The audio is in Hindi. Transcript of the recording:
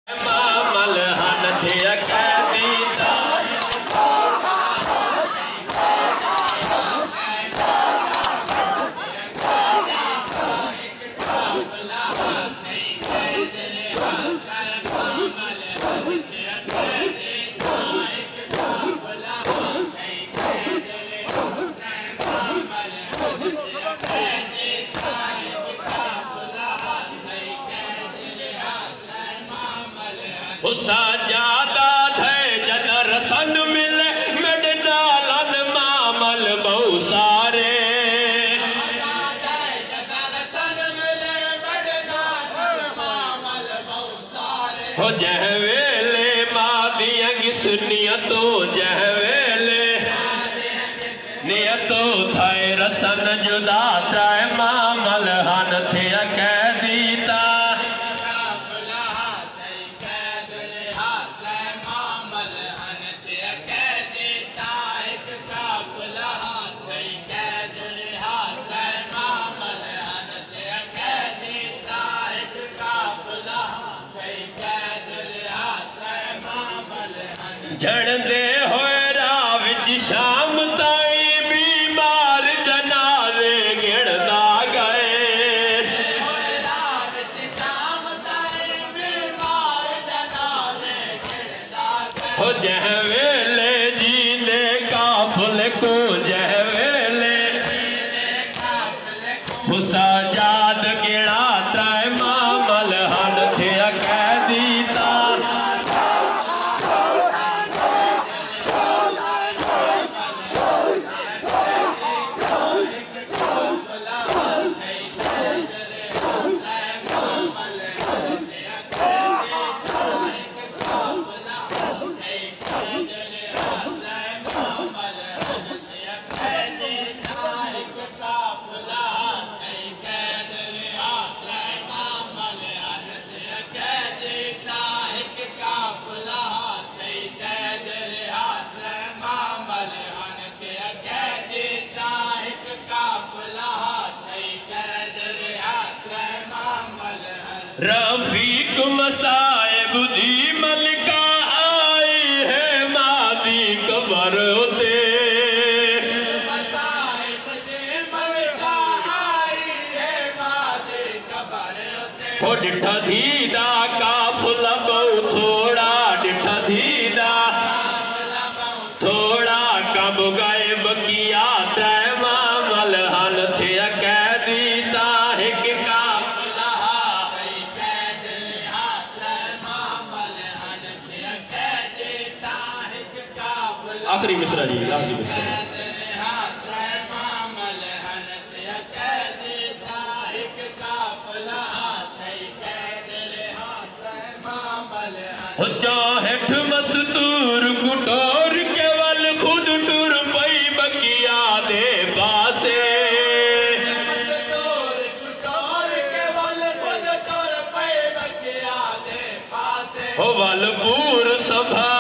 मामल हन थे कैदी साजादा थे जन रसन मिले मेरे नालन मामल बहु सारे हो जह वेले मादिया किस नियतो जह वेले नियतो थाए रसन जुदा चाहे मामल हन थे कैदी झड़ दे होए राह विच शाम ताई बीमार जनाजे गिणदा गए हो जह वेले जींदे काफिले को जह वेले साजाद गिणा त्राए मामल हन थे कैदी रफीक मसाइब दी मलिका आई है मादी कबर होते हो डिठा धीदा काफिला बहु थोड़ा डिठा धीदा थोड़ा कब गायब किया त्रय मामल हन थे कैदी ताहिक आखिरी मिसरा जी आखिरी मिसरा हेठ मस्तूर कुटोर केवल खुद टुर पई बकिया दे पासे हो वलपूर सभा